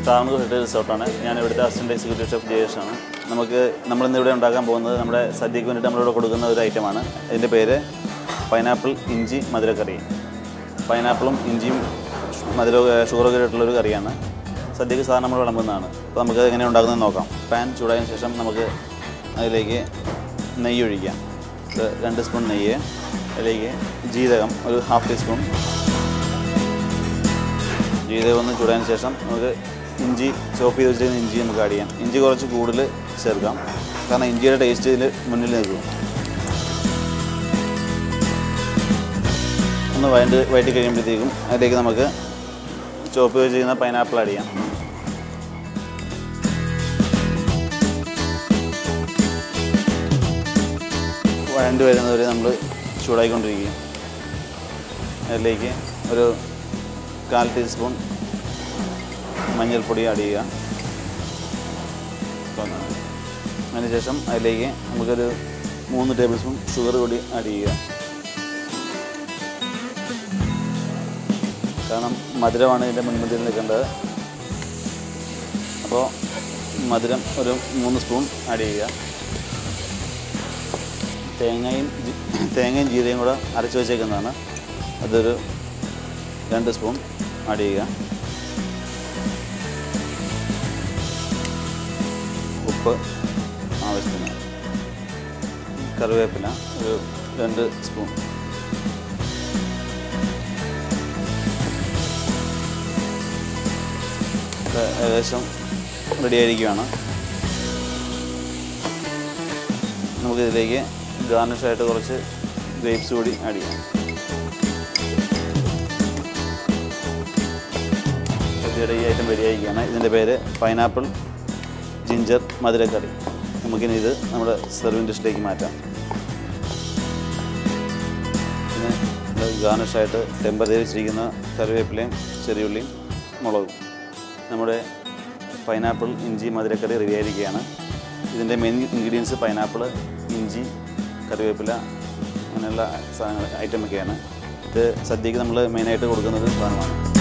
Travancore heritage റിസോർട്ടാണ്. ഞാൻ ഇവിടുത്തെ assistant executive chef ജയേഷാണ്. നമ്മളിന്ന് ഇവിടെ ഉണ്ടാക്കാൻ പോകുന്നത് നമ്മുടെ സദ്യക്ക് വേണ്ടിയിട്ട് നമ്മളിവിടെ കൊടുക്കുന്ന ഒരു ഐറ്റമാണ്. ഇതിൻ്റെ പേര് പൈനാപ്പിൾ ഇഞ്ചി മധുരക്കറി. പൈനാപ്പിളും ഇഞ്ചിയും ഷുഗറൊക്കെ ഇട്ടുള്ളൊരു കറിയാണ്. സദ്യക്ക് സാധനം നമ്മൾ വിളമ്പുന്നതാണ്. അപ്പോൾ നമുക്ക് എങ്ങനെ ഉണ്ടാക്കുന്നത് നോക്കാം. പാൻ ചൂടായതിനു ശേഷം നമുക്ക് അതിലേക്ക് നെയ്യ് ഒഴിക്കാം. 2 സ്പൂൺ നെയ്യ്. അതിലേക്ക് ജീരകം ഒരു 1/2 ടീസ്പൂൺ. ജീരകം ഒന്ന് ചൂടായതിനു ശേഷം നമുക്ക് ഇഞ്ചി ചോപ്പ് ചെയ്ത് വെച്ചിരിക്കുന്ന ഇഞ്ചി നമുക്ക് ആഡ് ചെയ്യാം. ഇഞ്ചി കുറച്ച് കൂടുതൽ ചേർക്കാം, കാരണം ഇഞ്ചിയുടെ ടേസ്റ്റ് ഇതിൽ മുന്നിൽ നിൽക്കും. ഒന്ന് വഴറ്റി കഴിയുമ്പോഴത്തേക്കും അതിലേക്ക് നമുക്ക് ചോപ്പ് ചെയ്ത് വെച്ചിരിക്കുന്ന പൈനാപ്പിൾ ആഡ് ചെയ്യാം. വഴണ്ട് വരുന്നവരെ നമ്മൾ ചൂടായിക്കൊണ്ടിരിക്കുക. അതിലേക്ക് ഒരു 1/4 ടീസ്പൂൺ മഞ്ഞൾപ്പൊടി ആഡ് ചെയ്യുക. അതിനുശേഷം അതിലേക്ക് നമുക്കൊരു 3 ടേബിൾ സ്പൂൺ ഷുഗർ കൂടി ആഡ് ചെയ്യുക. കാരണം മധുരമാണ് ഇതിൻ്റെ മുൻപന്തിയിൽ നിൽക്കേണ്ടത്. അപ്പോൾ മധുരം ഒരു 3 സ്പൂൺ ആഡ് ചെയ്യുക. തേങ്ങയും ജീരകയും കൂടെ അരച്ച് വെച്ചേക്കുന്നതാണ്. അതൊരു 2 സ്പൂൺ ആഡ് ചെയ്യുക. ഉപ്പ് ആവശ്യത്തിന്. കറിവേപ്പില ഒരു 2 സ്പൂൺ. ഏകദേശം റെഡി ആയിരിക്കുകയാണ്. നമുക്കിതിലേക്ക് ഗാർണിഷായിട്ട് കുറച്ച് ഗ്രേപ്സ് കൂടി ആഡ് ചെയ്യാം. സദ്യയുടെ ഈ ഐറ്റം റെഡിയായിരിക്കുകയാണ്. ഇതിൻ്റെ പേര് പൈനാപ്പിൾ ജിഞ്ചർ മധുരക്കറി. നമുക്കിനി ഇത് നമ്മുടെ സെർവിങ് ഡിഷിലേക്ക് മാറ്റാം. പിന്നെ ഗാർണിഷായിട്ട് ടെമ്പർ ചെയ്ത് വെച്ചിരിക്കുന്ന കറിവേപ്പിലയും ചെറിയുള്ളിയും മുളകും. നമ്മുടെ പൈനാപ്പിൾ ഇഞ്ചി മധുരക്കറി റെഡിയായിരിക്കുകയാണ്. ഇതിൻ്റെ മെയിൻ ഇൻഗ്രീഡിയൻസ് പൈനാപ്പിൾ, ഇഞ്ചി, കറിവേപ്പില അങ്ങനെയുള്ള സാധനങ്ങൾ ഐറ്റമൊക്കെയാണ്. ഇത് സദ്യക്ക് നമ്മൾ മെയിനായിട്ട് കൊടുക്കുന്നൊരു സാധനമാണ്.